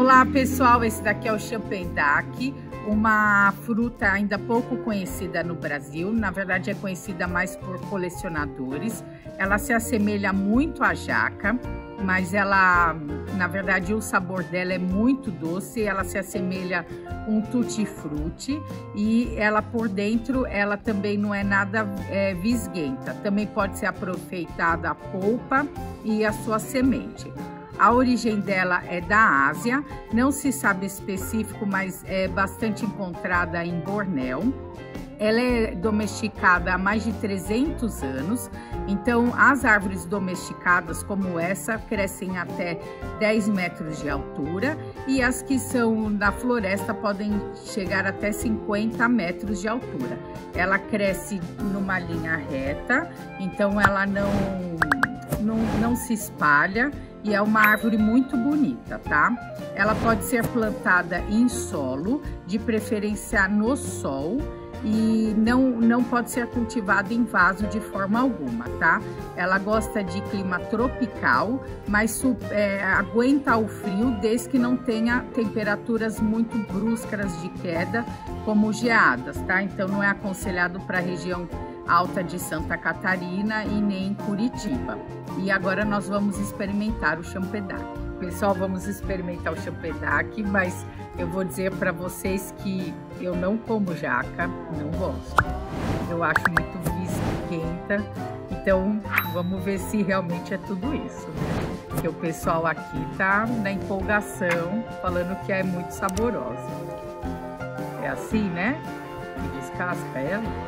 Olá pessoal, esse daqui é o champanhe, uma fruta ainda pouco conhecida no Brasil. Na verdade é conhecida mais por colecionadores. Ela se assemelha muito à jaca, mas ela, na verdade, o sabor dela é muito doce. Ela se assemelha a um tutti-frutti e ela por dentro, ela também não é nada visguenta. Também pode ser aproveitada a polpa e a sua semente. A origem dela é da Ásia, não se sabe específico, mas é bastante encontrada em Bornéu. Ela é domesticada há mais de 300 anos, então as árvores domesticadas como essa crescem até 10 metros de altura e as que são na floresta podem chegar até 50 metros de altura. Ela cresce numa linha reta, então ela não se espalha. E é uma árvore muito bonita, tá? Ela pode ser plantada em solo, de preferência no sol, e não pode ser cultivada em vaso de forma alguma, tá? Ela gosta de clima tropical, mas aguenta o frio desde que não tenha temperaturas muito bruscas de queda, como geadas, tá? Então não é aconselhado para a região alta de Santa Catarina e nem Curitiba. E agora nós vamos experimentar o champanhe. Pessoal, vamos experimentar o champanhe, mas eu vou dizer para vocês que eu não como jaca, não gosto. Eu acho muito visquenta, então vamos ver se realmente é tudo isso, né? Porque o pessoal aqui tá na empolgação, falando que é muito saborosa. É assim, né? Que descasca ela.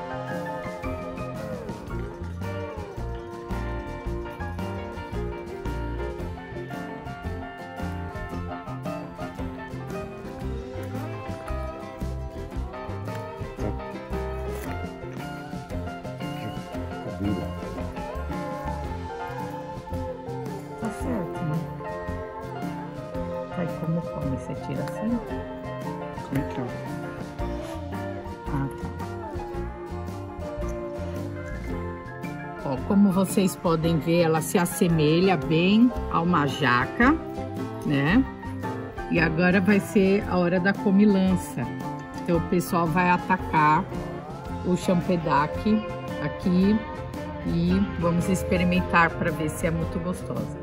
Tá certo, né? Aí como come? Você tira assim? Então. Ah, tá. Ó, como vocês podem ver, ela se assemelha bem a uma jaca, né? E agora vai ser a hora da comilança. Então o pessoal vai atacar o champanhe aqui e vamos experimentar para ver se é muito gostosa.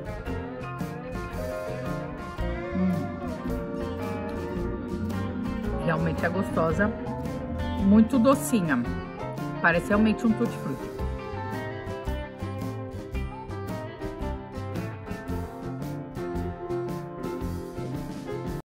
Realmente é gostosa, muito docinha, parece realmente um tutti-frutti.